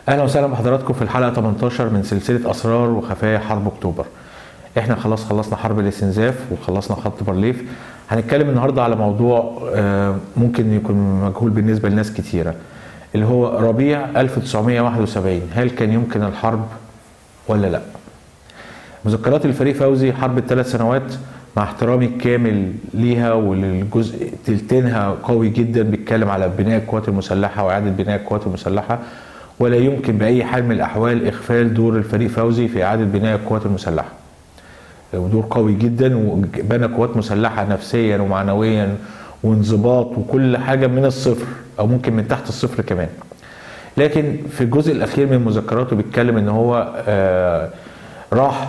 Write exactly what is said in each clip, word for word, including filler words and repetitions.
اهلا وسهلا بحضراتكم في الحلقه تمنتاشر من سلسله اسرار وخفايا حرب اكتوبر. احنا خلاص خلصنا حرب الاستنزاف وخلصنا خط بارليف. هنتكلم النهارده على موضوع ممكن يكون مجهول بالنسبه لناس كتيره، اللي هو ربيع ألف وتسعمائة وواحد وسبعين. هل كان يمكن الحرب ولا لا؟ مذكرات الفريق فوزي حرب الثلاث سنوات، مع احترامي الكامل ليها وللجزء تلتينها قوي جدا، بيتكلم على بناء القوات المسلحه واعاده بناء القوات المسلحه، ولا يمكن باي حال من الاحوال اغفال دور الفريق فوزي في اعاده بناء القوات المسلحه. ودور قوي جدا، وبنى قوات مسلحه نفسيا ومعنويا وانضباط وكل حاجه من الصفر، او ممكن من تحت الصفر كمان. لكن في الجزء الاخير من مذكراته بيتكلم ان هو آه راح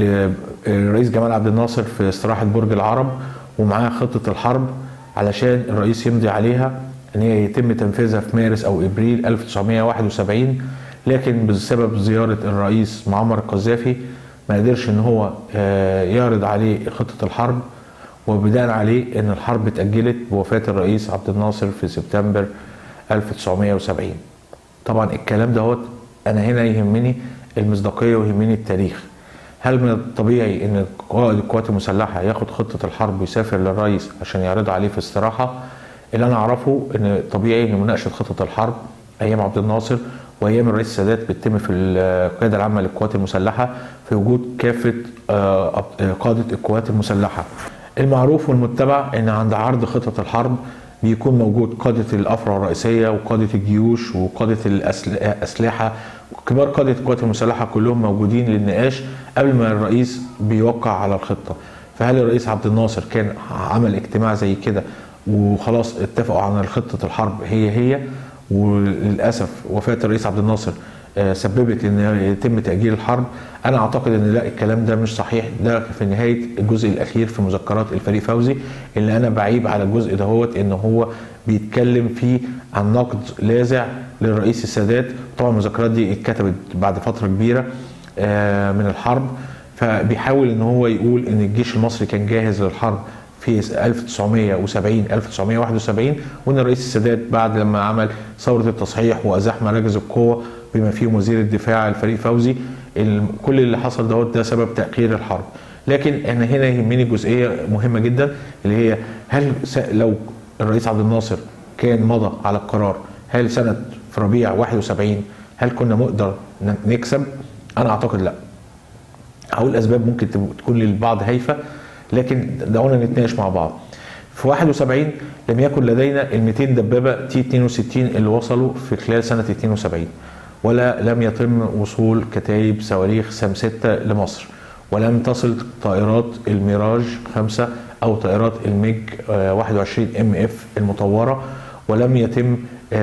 للرئيس جمال عبد الناصر في استراحه برج العرب ومعاه خطه الحرب علشان الرئيس يمضي عليها ان هي يتم تنفيذها في مارس او ابريل ألف وتسعمائة وواحد وسبعين. لكن بسبب زياره الرئيس معمر القذافي ما قدرش ان هو يعرض عليه خطه الحرب، وبناء عليه ان الحرب اتاجلت بوفاه الرئيس عبد الناصر في سبتمبر ألف وتسعمائة وسبعين. طبعا الكلام ده انا هنا يهمني المصداقيه ويهمني التاريخ. هل من الطبيعي ان قائد القوات المسلحه ياخد خطه الحرب ويسافر للرئيس عشان يعرضها عليه في استراحه؟ اللي انا اعرفه ان طبيعي ان مناقشه خطه الحرب ايام عبد الناصر وايام الرئيس السادات بتتم في القياده العامه للقوات المسلحه في وجود كافه قاده القوات المسلحه. المعروف والمتبع ان عند عرض خطه الحرب بيكون موجود قاده الافرع الرئيسيه وقاده الجيوش وقاده الاسلحه، كبار قاده القوات المسلحه كلهم موجودين للنقاش قبل ما الرئيس بيوقع على الخطه. فهل الرئيس عبد الناصر كان عمل اجتماع زي كده وخلاص اتفقوا على خطه الحرب هي هي، وللاسف وفاه الرئيس عبد الناصر سببت ان يتم تاجيل الحرب؟ انا اعتقد ان لا، الكلام ده مش صحيح. ده في نهايه الجزء الاخير في مذكرات الفريق فوزي، اللي انا بعيب على الجزء دهوت ان هو بيتكلم فيه عن نقد لاذع للرئيس السادات. طبعا المذكرات دي اتكتبت بعد فتره كبيره من الحرب، فبيحاول ان هو يقول ان الجيش المصري كان جاهز للحرب في ألف وتسعمائة وسبعين ألف وتسعمائة وواحد وسبعين، وان الرئيس السادات بعد لما عمل ثوره التصحيح وازاح مراكز القوه بما فيهم وزير الدفاع الفريق فوزي، كل اللي حصل دوت ده سبب تاخير الحرب. لكن انا هنا يهمني جزئيه مهمه جدا، اللي هي هل لو الرئيس عبد الناصر كان مضى على القرار، هل سنه في ربيع واحد وسبعين هل كنا نقدر نكسب؟ انا اعتقد لا. هقول اسباب ممكن تكون للبعض هايفه، لكن دعونا نتناقش مع بعض. في واحد وسبعين لم يكن لدينا ال مئتين دبابه تي اثنين وستين اللي وصلوا في خلال سنه اثنين وسبعين، ولا لم يتم وصول كتايب صواريخ سام ستة لمصر، ولم تصل طائرات الميراج خمسة او طائرات الميج واحد وعشرين ام اف المطوره، ولم يتم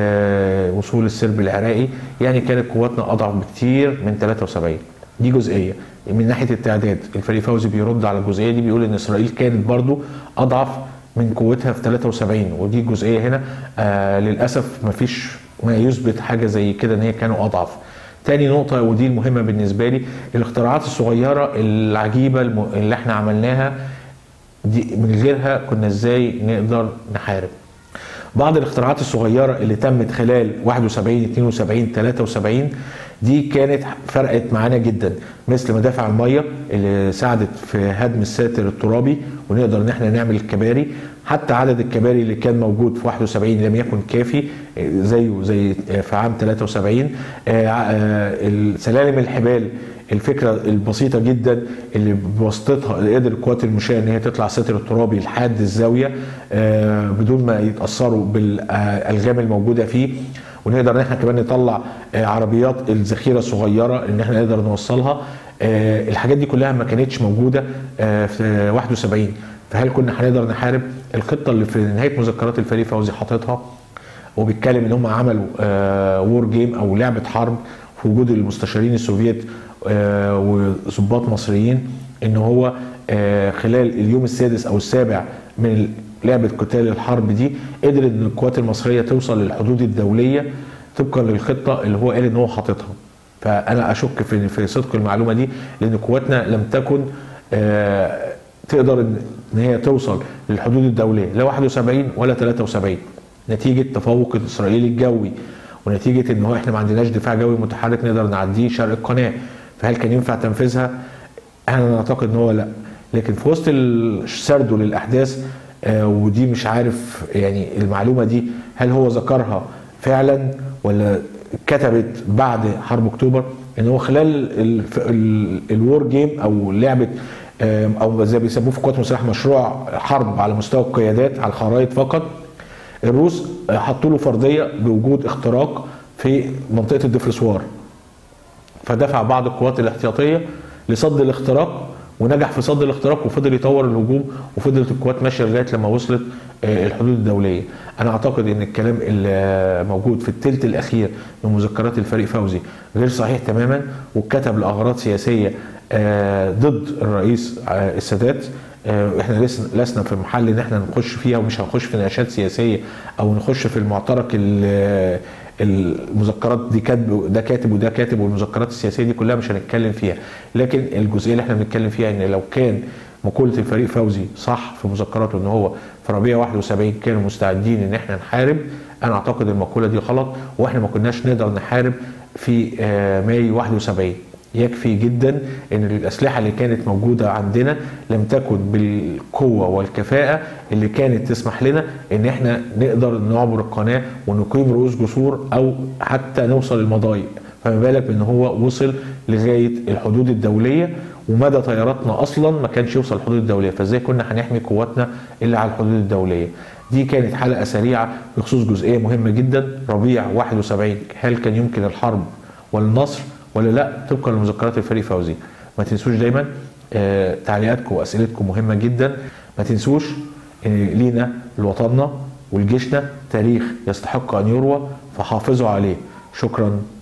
وصول السرب العراقي. يعني كانت قواتنا اضعف بكتير من ثلاثة وسبعين. دي جزئيه. من ناحيه التعداد الفريق فوزي بيرد على الجزئيه دي، بيقول ان اسرائيل كانت برضو اضعف من قوتها في ثلاثة وسبعين، ودي جزئيه هنا آه للاسف مفيش ما يثبت حاجه زي كده ان هي كانوا اضعف. تاني نقطه ودي المهمه بالنسبه لي، الاختراعات الصغيره العجيبه اللي احنا عملناها دي من غيرها كنا ازاي نقدر نحارب؟ بعض الاختراعات الصغيره اللي تمت خلال واحد وسبعين اثنين وسبعين ثلاثة وسبعين دي كانت فرقت معانا جدا، مثل مدافع الميه اللي ساعدت في هدم الساتر الترابي ونقدر ان احنا نعمل الكباري. حتى عدد الكباري اللي كان موجود في واحد وسبعين لم يكن كافي زيه زي في عام ثلاثة وسبعين. سلالم الحبال، الفكره البسيطه جدا اللي بواسطتها قدر القوات المشاة ان هي تطلع الساتر الترابي لحد الزاويه بدون ما يتاثروا بالالغام الموجوده فيه، ونقدر ان احنا كمان نطلع عربيات الذخيره الصغيره ان احنا نقدر نوصلها. الحاجات دي كلها ما كانتش موجوده في واحد وسبعين. فهل كنا هنقدر نحارب؟ الخطه اللي في نهايه مذكرات الفريق فوزي حاططها وبيتكلم ان هم عملوا وور جيم او لعبه حرب في وجود المستشارين السوفييت وضباط مصريين، ان هو خلال اليوم السادس او السابع من لعبه قتال الحرب دي قدر ان القوات المصريه توصل للحدود الدوليه طبقا للخطه اللي هو قال ان هو حاططها. فانا اشك في في صدق المعلومه دي، لان قواتنا لم تكن تقدر ان هي توصل للحدود الدوليه لا واحد وسبعين ولا ثلاثة وسبعين نتيجه تفوق الاسرائيلي الجوي ونتيجه ان هو احنا ما عندناش دفاع جوي متحرك نقدر نعديه شرق القناه، فهل كان ينفع تنفيذها؟ انا اعتقد ان هو لا. لكن في وسط سرده للاحداث آه ودي مش عارف يعني المعلومه دي هل هو ذكرها فعلا ولا كتبت بعد حرب اكتوبر، ان هو خلال الوور جيم او لعبه او زي بيسموه في القوات المسلحه مشروع حرب على مستوى القيادات على الخرائط فقط، الروس حطوا له فرضيه بوجود اختراق في منطقه الدفرسوار، فدفع بعض القوات الاحتياطيه لصد الاختراق ونجح في صد الاختراق وفضل يطور الهجوم وفضلت القوات ماشيه لغايه لما وصلت الحدود الدوليه. انا اعتقد ان الكلام اللي موجود في الثلث الاخير من مذكرات الفريق فوزي غير صحيح تماما واتكتب لاغراض سياسيه ضد الرئيس السادات. احنا لسنا في محل ان احنا نخش فيها ومش هنخش في نقاشات سياسيه او نخش في المعترك المذكرات دي كاتب ده كاتب وده كاتب والمذكرات السياسيه دي كلها مش هنتكلم فيها، لكن الجزئيه اللي احنا بنتكلم فيها ان لو كان مقوله الفريق فوزي صح في مذكراته ان هو في ربيع واحد وسبعين كانوا مستعدين ان احنا نحارب، انا اعتقد المقوله دي غلط واحنا ما كناش نقدر نحارب في ماي واحد وسبعين. يكفي جدا ان الاسلحه اللي كانت موجوده عندنا لم تكن بالقوه والكفاءه اللي كانت تسمح لنا ان احنا نقدر نعبر القناه ونقيم رؤوس جسور او حتى نوصل المضايق، فما بالك بان هو وصل لغايه الحدود الدوليه ومدى طياراتنا اصلا ما كانش يوصل الحدود الدوليه، فازاي كنا هنحمي قواتنا الا على الحدود الدوليه؟ دي كانت حلقه سريعه بخصوص جزئيه مهمه جدا. ربيع واحد وسبعين هل كان يمكن الحرب والنصر ولا لا طبقا لمذكرات الفريق فوزي؟ ما تنسوش دايما آه تعليقاتكم واسئلتكم مهمه جدا. ما تنسوش ان لينا لوطننا ولجيشنا تاريخ يستحق ان يروى فحافظوا عليه. شكرا.